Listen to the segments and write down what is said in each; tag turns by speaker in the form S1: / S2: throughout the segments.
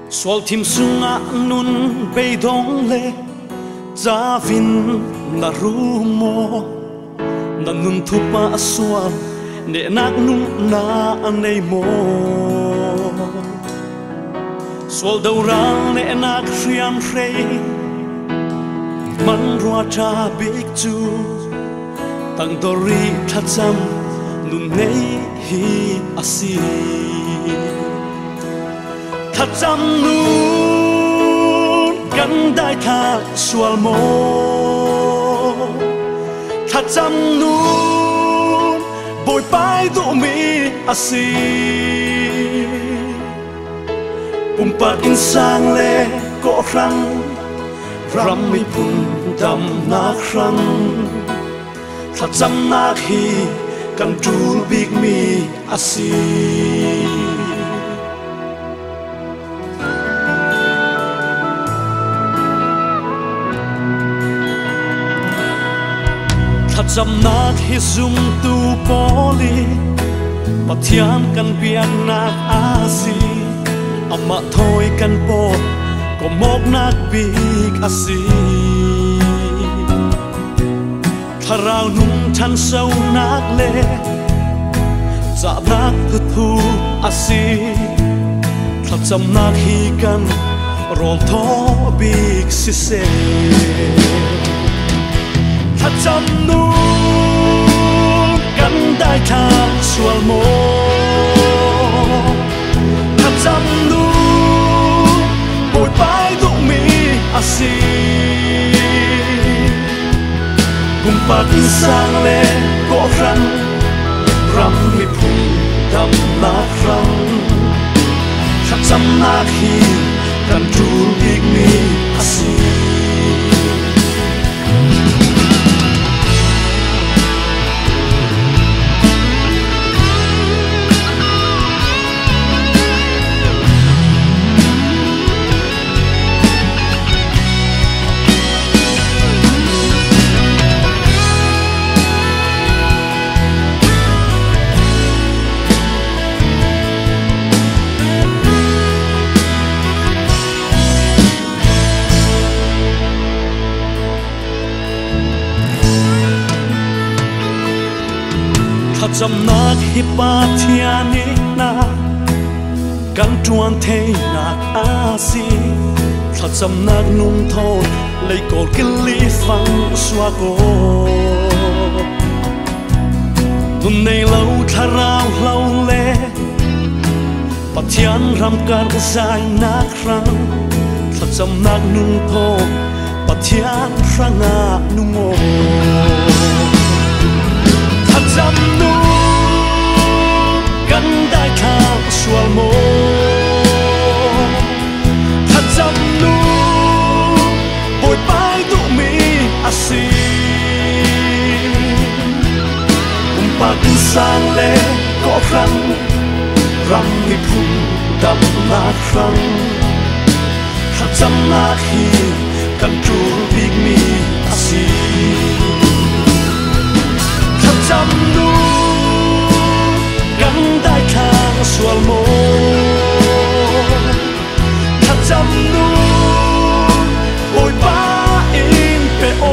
S1: Sual thim sunga nun beidong le Zavin na rumo Na nun thupa sual ne nak nun na anay mo Sual daw ral ne nak riam rey Man rua cha big chu Tang dori thacham nun nei hi asi Thacham nun kan dai tha sual mo Thacham nun bồi pai tu mi asi Pumpat insang le ko rang Ram mi pun dam nak rang Thacham nak hi kan tul big mi asi Thacham nak hi zum tu poli Pathian kan bian nak asi Ama thôi kan pot ko mok nak big asi Tharau nung chan sâu nak le Dạ nak thu thu asi Thacham nak hi kan rol tho big si se Thacham nun kan dai tha sual mo Thacham nun bồi pai tu mi asi Pumpat insang le ko rang Ram mi pun dam nak rang Thacham nak hi kan tul big mi asi Thacham nak hi pathiani na Kan tuan thei nak asi Thacham nak nung thon Lei kol kili phang xua ko Nun nei lâu tharau lâu le Pathian ram kan zai nak rang Thacham nak nung thon Pathian ranga nung o Thacham nun kan dai tha sual mo Thacham nun bồi pai tu mi asi Pumpat insang le ko rang Ram mi pun dam nak rang Thacham nak hi kan tul big mi asi Thacham nun kan dai tha sual mo Thacham nun bồi ba in pe o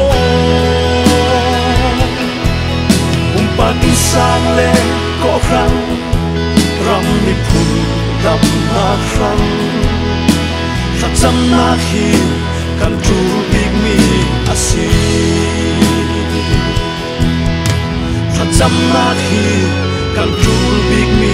S1: Pumpat insang le ko rang Ram mi pun dam nak rang Thacham nak hi kan tul big mi asi Thacham nak hi kan tul big mi